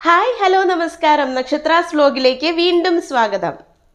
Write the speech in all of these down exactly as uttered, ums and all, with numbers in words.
Hi hello നമസ്കാരം നക്ഷത്രാസ് വ്ലോഗിലേക്ക് വീണ്ടും സ്വാഗതം.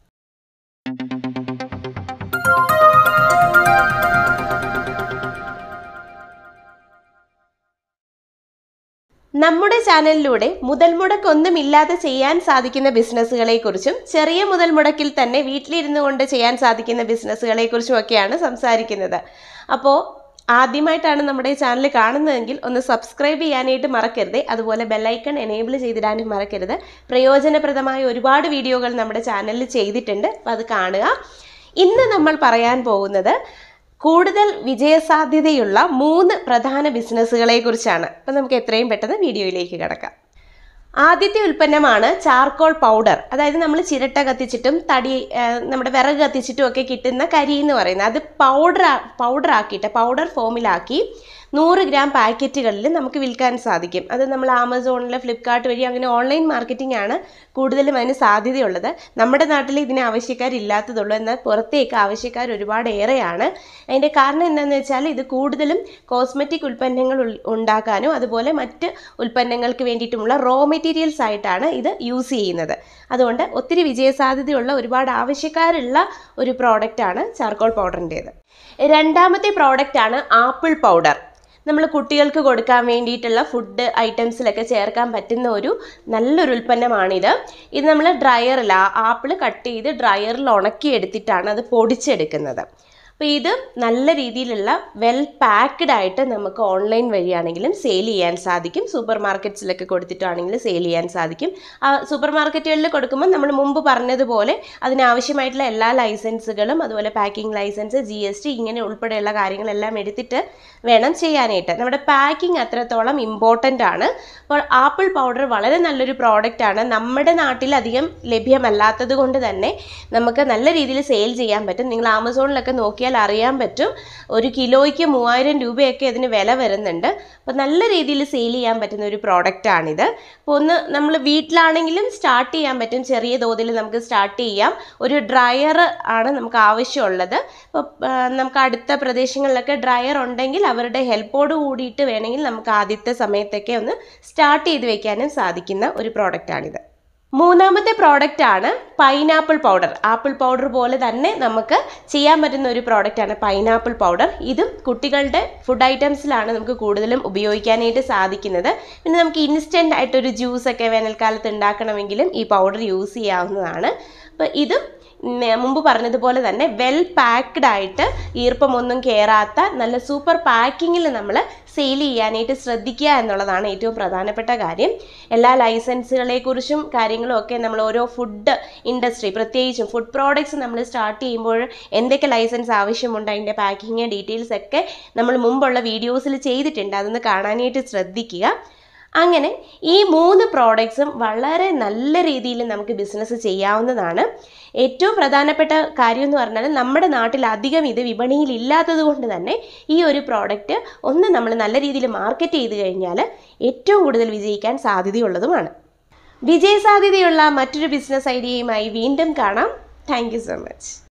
നമ്മുടെ ചാനലിലൂടെ മുതൽ മുടക്കൊന്നുമില്ലാതെ ചെയ്യാൻ സാധിക്കുന്ന ബിസിനസ്സുകളെ കുറിച്ചും ചെറിയ മുതൽ മുടക്കിൽ തന്നെ വീട്ടിലിരുന്നു കൊണ്ട് ചെയ്യാൻ സാധിക്കുന്ന ബിസിനസ്സുകളെ കുറിച്ചും ഒക്കെയാണ് സംസാരിക്കുന്നത്. അപ്പോൾ ആദ്യമായിട്ടാണ് നമ്മുടെ ചാനൽ കാണുന്നതെങ്കിൽ ഒന്ന് സബ്സ്ക്രൈബ് ചെയ്യാനായിട്ട് മറക്കരുത്. അതുപോലെ ബെല്ലൈക്കൺ എനേബിൾ ചെയ്തിടാനും മറക്കരുത്. പ്രയോജനപ്രദമായ ഒരുപാട് വീഡിയോകൾ നമ്മുടെ ചാനലിൽ ചെയ്തിട്ടുണ്ട്, അപ്പോൾ അത് കാണുക. ഇന്ന് നമ്മൾ പറയാൻ പോകുന്നത് കൂടുതൽ വിജയസാധ്യതയുള്ള മൂന്ന് പ്രധാന ബിസിനസ്സുകളെ കുറിച്ചാണ്. അപ്പം നമുക്ക് എത്രയും പെട്ടെന്ന് വീഡിയോയിലേക്ക് കിടക്കാം. ആദ്യത്തെ ഉൽപ്പന്നമാണ് ചാർക്കോൾ പൗഡർ. അതായത് നമ്മൾ ചിരട്ട കത്തിച്ചിട്ടും തടി നമ്മുടെ വിറക് കത്തിച്ചിട്ടും ഒക്കെ കിട്ടുന്ന കരി എന്ന് പറയുന്നത്. അത് പൗഡർ പൗഡർ ആക്കിയിട്ട് പൗഡർ ഫോമിലാക്കി നൂറ് ഗ്രാം പാക്കറ്റുകളിൽ നമുക്ക് വിൽക്കാൻ സാധിക്കും. അത് നമ്മൾ ആമസോണിൽ ഫ്ലിപ്കാർട്ട് വഴി അങ്ങനെ ഓൺലൈൻ മാർക്കറ്റിംഗ് ആണ് കൂടുതലും അതിന് സാധ്യതയുള്ളത്. നമ്മുടെ നാട്ടിൽ ഇതിന് ആവശ്യക്കാരില്ലാത്തതുള്ളൂ, എന്നാൽ പുറത്തേക്ക് ആവശ്യക്കാർ ഒരുപാട് ഏറെയാണ്. അതിൻ്റെ കാരണം എന്താണെന്ന് വെച്ചാൽ ഇത് കൂടുതലും കോസ്മെറ്റിക് ഉൽപ്പന്നങ്ങൾ ഉണ്ടാക്കാനും അതുപോലെ മറ്റ് ഉൽപ്പന്നങ്ങൾക്ക് വേണ്ടിയിട്ടുമുള്ള റോ മെറ്റീരിയൽസ് ആയിട്ടാണ് ഇത് യൂസ് ചെയ്യുന്നത്. അതുകൊണ്ട് ഒത്തിരി വിജയസാധ്യതയുള്ള ഒരുപാട് ആവശ്യക്കാരുള്ള ഒരു പ്രോഡക്റ്റാണ് ചാർക്കോൾ പൗഡറിൻ്റേത്. രണ്ടാമത്തെ പ്രോഡക്റ്റാണ് ആപ്പിൾ പൗഡർ. നമ്മൾ കുട്ടികൾക്ക് കൊടുക്കാൻ വേണ്ടിയിട്ടുള്ള ഫുഡ് ഐറ്റംസിലൊക്കെ ചേർക്കാൻ പറ്റുന്ന ഒരു നല്ലൊരു ഉൽപ്പന്നമാണിത്. ഇത് നമ്മൾ ഡ്രയറിൽ ആപ്പിൾ കട്ട് ചെയ്ത് ഡ്രയറിൽ ഉണക്കിയെടുത്തിട്ടാണ് അത് പൊടിച്ചെടുക്കുന്നത്. അപ്പോൾ ഇത് നല്ല രീതിയിലുള്ള വെൽ പാക്ക്ഡ് ആയിട്ട് നമുക്ക് ഓൺലൈൻ വഴിയാണെങ്കിലും സെയിൽ ചെയ്യാൻ സാധിക്കും. സൂപ്പർ മാർക്കറ്റ്സിലൊക്കെ കൊടുത്തിട്ടാണെങ്കിലും സെയിൽ ചെയ്യാൻ സാധിക്കും. ആ സൂപ്പർ മാർക്കറ്റുകളിൽ കൊടുക്കുമ്പോൾ നമ്മൾ മുമ്പ് പറഞ്ഞതുപോലെ അതിനാവശ്യമായിട്ടുള്ള എല്ലാ ലൈസൻസുകളും അതുപോലെ packing license, G S T ഇങ്ങനെ ഉൾപ്പെടെയുള്ള കാര്യങ്ങളെല്ലാം എടുത്തിട്ട് വേണം ചെയ്യാനായിട്ട്. നമ്മുടെ പാക്കിംഗ് അത്രത്തോളം ഇമ്പോർട്ടൻ്റ് ആണ്. അപ്പോൾ ആപ്പിൾ പൗഡർ വളരെ നല്ലൊരു പ്രോഡക്റ്റാണ്. നമ്മുടെ നാട്ടിൽ അധികം ലഭ്യമല്ലാത്തത് കൊണ്ട് തന്നെ നമുക്ക് നല്ല രീതിയിൽ സെയിൽ ചെയ്യാൻ പറ്റും. നിങ്ങൾ ആമസോണിലൊക്കെ നോക്കിയാൽ അറിയാൻ പറ്റും, ഒരു കിലോയ്ക്ക് മൂവായിരം രൂപയൊക്കെ അതിന് വില വരുന്നുണ്ട്. അപ്പോൾ നല്ല രീതിയിൽ സെയിൽ ചെയ്യാൻ പറ്റുന്ന ഒരു പ്രോഡക്റ്റാണിത്. അപ്പോൾ ഒന്ന് നമ്മൾ വീട്ടിലാണെങ്കിലും സ്റ്റാർട്ട് ചെയ്യാൻ പറ്റും, ചെറിയ തോതിൽ നമുക്ക് സ്റ്റാർട്ട് ചെയ്യാം. ഒരു ഡ്രയർ ആണ് നമുക്ക് ആവശ്യമുള്ളത്. അപ്പോൾ നമുക്ക് അടുത്ത പ്രദേശങ്ങളിലൊക്കെ ഡ്രയർ ഉണ്ടെങ്കിൽ അവരുടെ ഹെൽപ്പോട് കൂടിയിട്ട് വേണമെങ്കിൽ നമുക്ക് ആദ്യത്തെ സമയത്തൊക്കെ ഒന്ന് സ്റ്റാർട്ട് ചെയ്ത് വെക്കാനും സാധിക്കുന്ന ഒരു പ്രോഡക്റ്റാണിത്. മൂന്നാമത്തെ പ്രോഡക്റ്റ് ആണ് പൈനാപ്പിൾ പൗഡർ. ആപ്പിൾ പൗഡർ പോലെ തന്നെ നമുക്ക് ചെയ്യാൻ പറ്റുന്ന ഒരു പ്രോഡക്റ്റാണ് പൈനാപ്പിൾ പൗഡർ. ഇതും കുട്ടികളുടെ ഫുഡ് ഐറ്റംസിലാണ് നമുക്ക് കൂടുതലും ഉപയോഗിക്കാനായിട്ട് സാധിക്കുന്നത്. പിന്നെ നമുക്ക് ഇൻസ്റ്റൻ്റ് ആയിട്ടൊരു ജ്യൂസൊക്കെ വേനൽക്കാലത്ത് ഉണ്ടാക്കണമെങ്കിലും ഈ പൗഡർ യൂസ് ചെയ്യാവുന്നതാണ്. അപ്പോൾ ഇതും മുമ്പ് പറഞ്ഞതുപോലെ തന്നെ വെൽ പാക്ക്ഡ് ആയിട്ട് ഈർപ്പമൊന്നും കയറാത്ത നല്ല സൂപ്പർ പാക്കിങ്ങിൽ നമ്മൾ സെയിൽ ചെയ്യാനായിട്ട് ശ്രദ്ധിക്കുക എന്നുള്ളതാണ് ഏറ്റവും പ്രധാനപ്പെട്ട കാര്യം. എല്ലാ ലൈസൻസുകളെക്കുറിച്ചും കാര്യങ്ങളും ഒക്കെ നമ്മൾ ഓരോ ഫുഡ് ഇൻഡസ്ട്രി, പ്രത്യേകിച്ചും ഫുഡ് പ്രോഡക്ട്സ് നമ്മൾ സ്റ്റാർട്ട് ചെയ്യുമ്പോൾ എന്തൊക്കെ ലൈസൻസ് ആവശ്യമുണ്ട് അതിൻ്റെ പാക്കിങ് ഡീറ്റെയിൽസ് ഒക്കെ നമ്മൾ മുമ്പുള്ള വീഡിയോസിൽ ചെയ്തിട്ടുണ്ട്. അതൊന്ന് കാണാനായിട്ട് ശ്രദ്ധിക്കുക. അങ്ങനെ ഈ മൂന്ന് പ്രോഡക്ട്സും വളരെ നല്ല രീതിയിൽ നമുക്ക് ബിസിനസ് ചെയ്യാവുന്നതാണ്. ഏറ്റവും പ്രധാനപ്പെട്ട കാര്യം എന്ന് പറഞ്ഞാൽ നമ്മുടെ നാട്ടിൽ അധികം ഇത് വിപണിയിൽ ഇല്ലാത്തത് കൊണ്ട് തന്നെ ഈ ഒരു പ്രോഡക്റ്റ് ഒന്ന് നമ്മൾ നല്ല രീതിയിൽ മാർക്കറ്റ് ചെയ്ത് കഴിഞ്ഞാൽ ഏറ്റവും കൂടുതൽ വിജയിക്കാൻ സാധ്യതയുള്ളതുമാണ്. വിജയസാധ്യതയുള്ള മറ്റൊരു ബിസിനസ് ഐഡിയയുമായി വീണ്ടും കാണാം. Thank you so much.